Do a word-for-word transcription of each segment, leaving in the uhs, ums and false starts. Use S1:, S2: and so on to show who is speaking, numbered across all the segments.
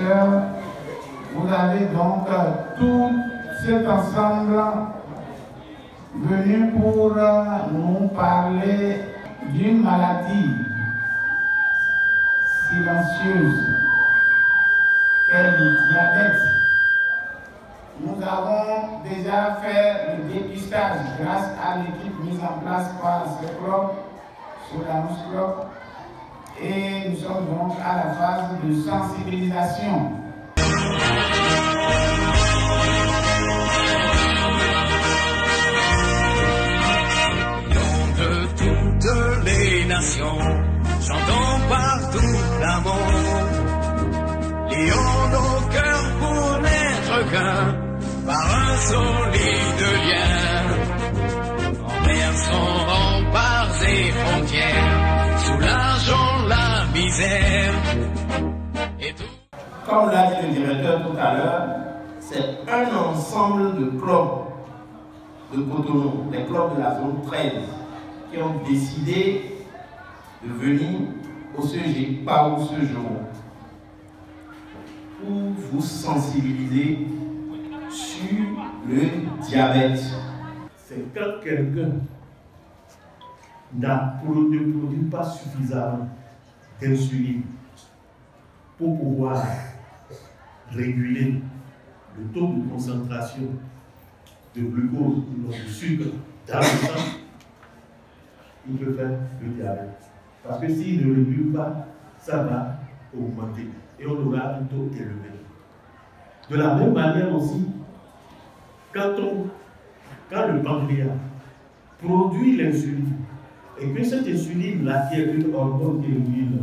S1: sœurs, vous avez donc tout cet ensemble venu pour nous parler d'une maladie silencieuse qu'est le diabète. Nous avons déjà fait le dépistage grâce à l'équipe mise en place par ce club, Sodanus Club, et nous sommes donc à la phase de sensibilisation.
S2: De toutes les nations, chantons partout l'amour, lions nos cœurs pour n'être qu'un, par un solide lien, renversons remparts et frontières, soulageons la misère. Et tout.
S3: Comme l'a dit le directeur tout à l'heure, c'est un ensemble de clubs de Cotonou, les clubs de la zone treize, qui ont décidé de venir au C G Pao ce jour pour vous sensibiliser sur le diabète.
S4: C'est quand quelqu'un n'a ne produit pas suffisamment d'insuline pour pouvoir réguler le taux de concentration de glucose ou de sucre dans le sang, il peut faire le diabète. Parce que s'il ne réduit pas, ça va augmenter et on aura un taux élevé. De la même manière aussi, quand, on, quand le pancréas produit l'insuline et que cette insuline, là, qui est une hormone qui régule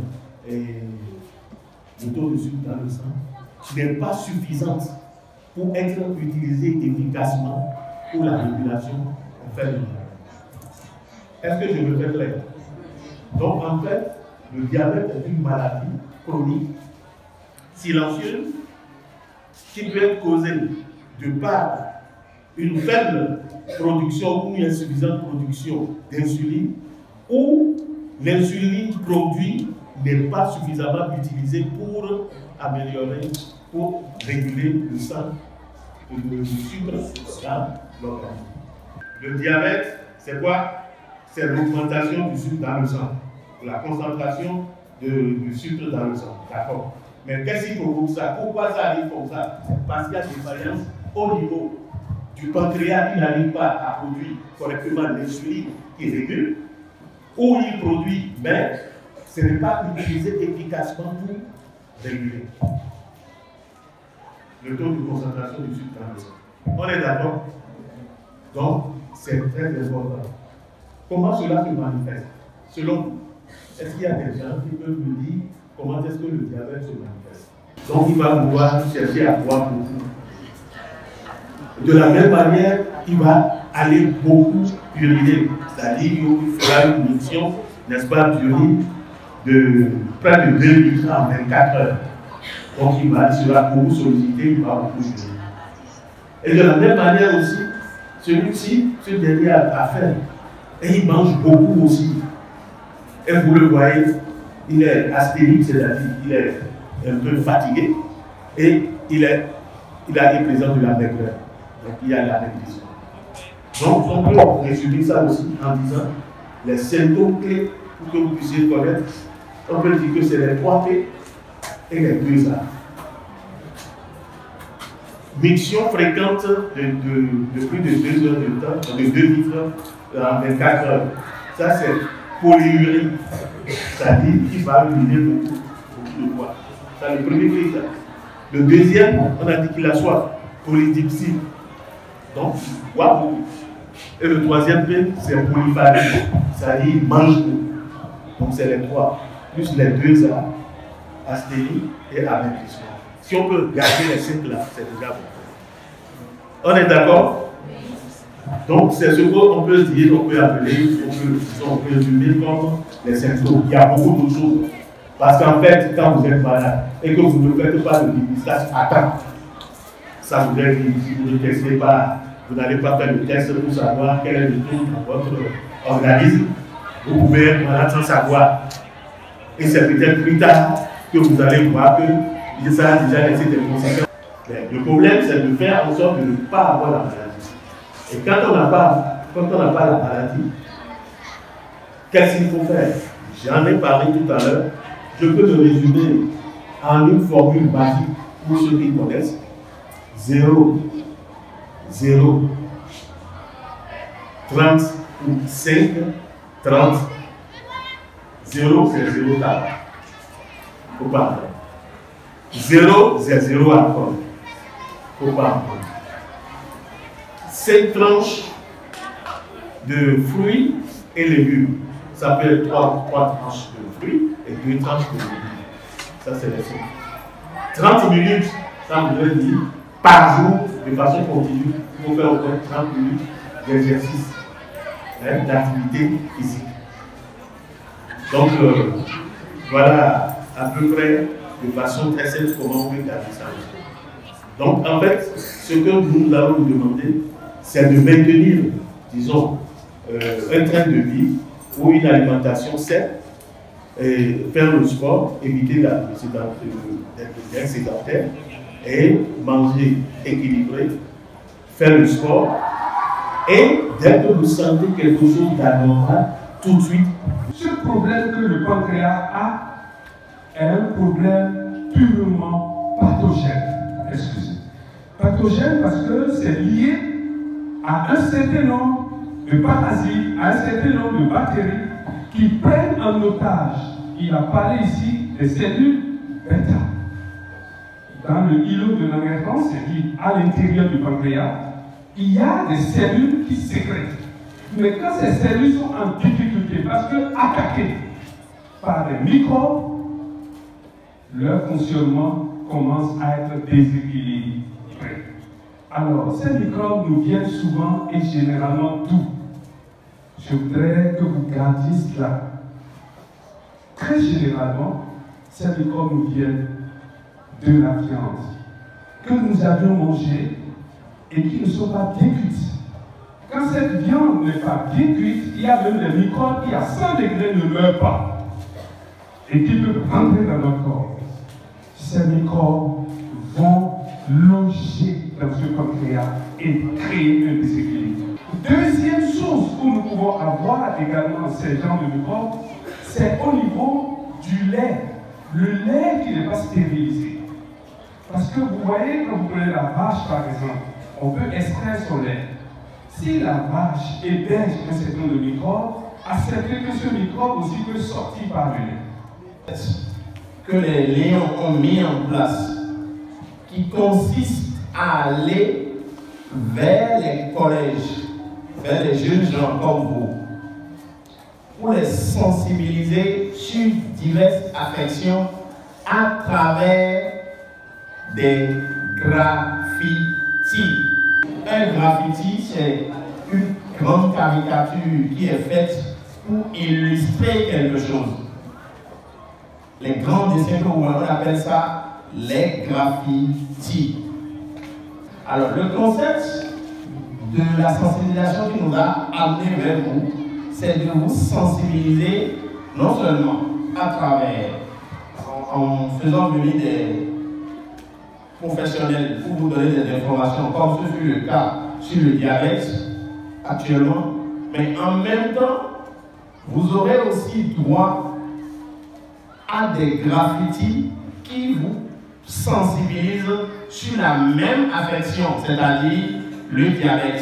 S4: le taux de sucre dans le sang, n'est pas suffisante pour être utilisée efficacement pour la régulation, on fait le diabète. Est-ce que je me fais clair? Donc en fait, le diabète est une maladie chronique, silencieuse, qui peut être causée de par une faible production ou une insuffisante production d'insuline, ou l'insuline produite n'est pas suffisamment utilisée pour améliorer, pour réguler le sang, le sucre dans l'organisme. Le diabète, c'est quoi? C'est l'augmentation du sucre dans le sang, la concentration de, du sucre dans le sang. D'accord? Mais qu'est-ce qui provoque ça? Pourquoi ça arrive comme ça? Parce qu'il y a des variances au niveau du pancréas qui n'arrive pas à produire correctement l'insuline qui régule, ou il produit, mais ce n'est pas utilisé efficacement pour réguler le taux de concentration du sucre dans le sang. On est d'accord? Donc, c'est très important. Comment cela se manifeste? Selon vous, est-ce qu'il y a des gens qui peuvent me dire comment est-ce que le diabète se manifeste? Donc, il va pouvoir chercher à boire beaucoup. De la même manière, il va aller beaucoup uriner. C'est-à-dire qu'il fera une mission, n'est-ce pas, d'urine de près de deux litres en vingt-quatre heures. Donc, il, va, il sera beaucoup sollicité, il va beaucoup uriner. Et de la même manière aussi, celui-ci, ce dernier a faim. Et il mange beaucoup aussi. Et vous le voyez, il est asthénique, c'est-à-dire qu'il est un peu fatigué. Et il, est, il a des présents de la maigreur. Donc il y a la nutrition. Donc on peut résumer ça aussi en disant les symptômes clés pour que vous puissiez connaître. On peut dire que c'est les trois P et les deux A. Miction fréquente de, de, de plus de deux heures de temps, de deux litres en vingt-quatre heures. Ça, c'est polyurie. C'est-à-dire qu'il va uriner beaucoup, beaucoup de fois. C'est le premier critère. Le deuxième, on a dit qu'il a soif. Polydipsie. Donc, il boit beaucoup. Et le troisième P, c'est polyphagie. C'est-à-dire qu'il mange beaucoup. Donc, c'est les trois. Plus les deux A, asthénie et amétrissement. Si on peut garder les cinq là, c'est déjà bon. On est d'accord? Donc, c'est ce qu'on peut dire, on peut appeler, on peut, on peut résumer comme les symptômes. Il y a beaucoup d'autres choses. Parce qu'en fait, quand vous êtes malade et que vous ne faites pas de dépistage à temps, ça voudrait dire que si vous ne testez pas, vous n'allez pas faire le test pour savoir quel est le taux dans votre organisme, vous pouvez être malade sans savoir. Et c'est peut-être plus tard que vous allez voir que ça a déjà laissé des conséquences. Mais le problème, c'est de faire en sorte de ne pas avoir la maladie. Et quand on n'a pas, quand on n'a pas la maladie, qu'est-ce qu'il faut faire? J'en ai parlé tout à l'heure. Je peux le résumer en une formule basique pour ceux qui connaissent. zéro, zéro, trente ou cinq, trente. zéro, c'est zéro table. Il ne faut pas apprendre. zéro, c'est zéro alcool. Il ne faut pas apprendre. cinq tranches de fruits et légumes. Ça peut être trois, trois tranches de fruits et deux tranches de légumes. Ça, c'est les cinq. trente minutes, ça voudrait dire par jour, de façon continue, il faut faire au moins trente minutes d'exercice, hein, d'activité physique. Donc, euh, voilà à peu près de façon très simple comment on peut garder ça. Donc, en fait, ce que nous allons nous demander, c'est de maintenir, disons, euh, un train de vie ou une alimentation saine, et faire le sport, éviter d'être sédentaire et manger équilibré, faire le sport et dès que vous sentez quelque chose d'anormal, tout de suite.
S5: Ce problème que le pancréas a est un problème purement pathogène. Excusez. Pathogène parce que c'est lié à un certain nombre de parasites, à un certain nombre de bactéries qui prennent en otage. Il a parlé ici des cellules bêta. Dans le îlot de Langerhans, c'est dit à l'intérieur du pancréas, il y a des cellules qui sécrètent. Mais quand ces cellules sont en difficulté, parce que attaquées par des microbes, leur fonctionnement commence à être déséquilibré. Alors, ces microbes nous viennent souvent et généralement d'où? Je voudrais que vous gardiez cela. Très généralement, ces microbes nous viennent de la viande que nous avions mangée et qui ne sont pas bien cuites. Quand cette viande n'est pas bien cuite, il y a même des microbes qui à cent degrés ne meurent pas et qui peuvent rentrer dans notre corps. Ces microbes vont loger dans ce pancréas et créer un déséquilibre. Deuxième source où nous pouvons avoir également ces genres de microbes, c'est au niveau du lait. Le lait qui n'est pas stérilisé. Parce que vous voyez, quand vous prenez la vache par exemple, on peut extraire son lait. Si la vache héberge un certain nombre de microbes, acceptez que ce microbe aussi peut sortir par le lait.
S3: Que les Lions ont mis en place, qui consiste à aller vers les collèges, vers les jeunes gens comme vous, pour les sensibiliser sur diverses affections à travers des graffitis. Un graffiti, c'est une grande caricature qui est faite pour illustrer quelque chose. Les grands dessins que vous voyez, on appelle ça les graffitis. Alors, le concept de la sensibilisation qui nous a amené vers vous, c'est de vous sensibiliser non seulement à travers, en, en faisant venir des professionnels pour vous donner des informations, comme ce fut le cas sur le diabète actuellement, mais en même temps, vous aurez aussi droit à des graffitis qui vous sensibilisent sur la même affection, c'est-à-dire le diabète.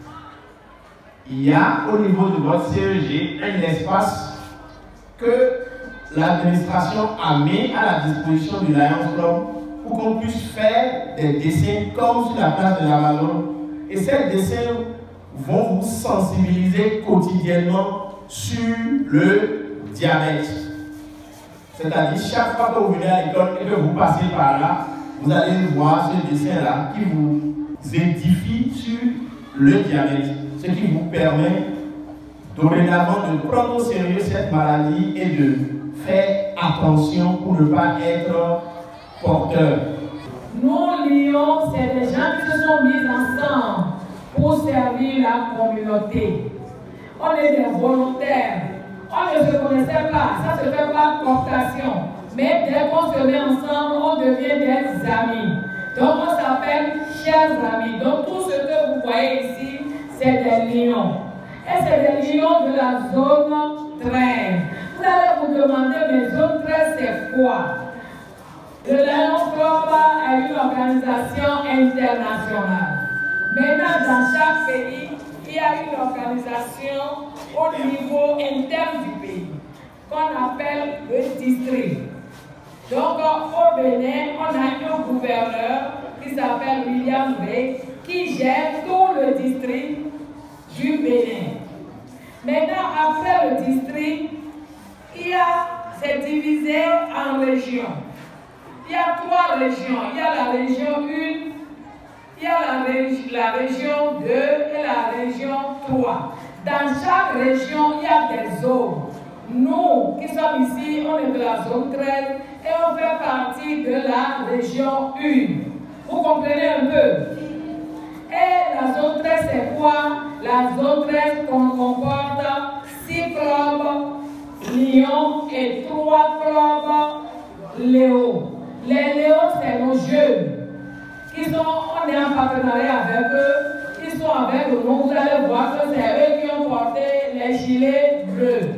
S3: Il y a au niveau de votre C E G un espace que l'administration a mis à la disposition du Lions Club pour qu'on puisse faire des dessins comme sur la place de l'Amazon. Et ces dessins vont vous sensibiliser quotidiennement sur le diabète. C'est-à-dire, chaque fois que vous venez à l'école et que vous passez par là, vous allez voir ce dessin-là qui vous édifie sur le diabète. Ce qui vous permet dorénavant de prendre au sérieux cette maladie et de faire attention pour ne pas être porteur.
S6: Nous, Lions, c'est des gens qui se sont mis ensemble pour servir la communauté. On est des volontaires. On ne se connaissait pas, ça se fait par cooptation. Mais dès qu'on on se met ensemble, on devient des amis. Donc on s'appelle chers amis. Donc tout ce que vous voyez ici, c'est des lions. Et c'est des lions de la zone treize. Vous allez vous demander, mais zone treize c'est quoi? Le Lions Club est une organisation internationale. Maintenant, dans chaque pays, il y a une organisation au niveau interne du pays, qu'on appelle le district. Donc, au Bénin, on a un gouverneur qui s'appelle William Ray, qui gère tout le district du Bénin. Maintenant, après le district, il y a, c'est divisé en régions. Il y a trois régions. Il y a la région un, il y a la, régi la région deux et la région trois. Dans chaque région, il y a des zones. Nous qui sommes ici, on est de la zone treize et on fait partie de la région un. Vous comprenez un peu? Et la zone treize, c'est quoi? La zone treize comporte six clubs lions et trois clubs léos. Les léons, c'est nos jeunes. Qui sont, on est en partenariat avec eux. Ils sont avec nous. Vous allez voir que c'est eux qui ont porté les gilets bleus.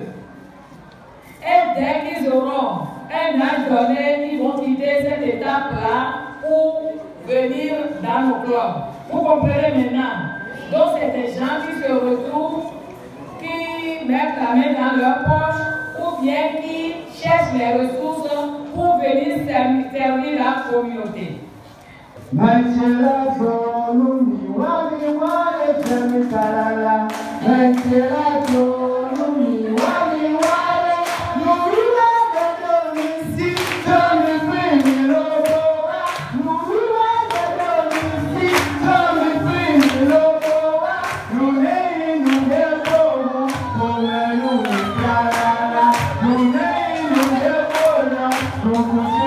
S6: Et dès qu'ils auront un âge donné, ils vont quitter cette étape-là pour venir dans nos clubs. Vous comprenez maintenant? Donc, c'est des gens qui se retrouvent, qui mettent la main dans leur poche ou bien qui cherchent les ressources pour venir servir la communauté.
S7: Thank you.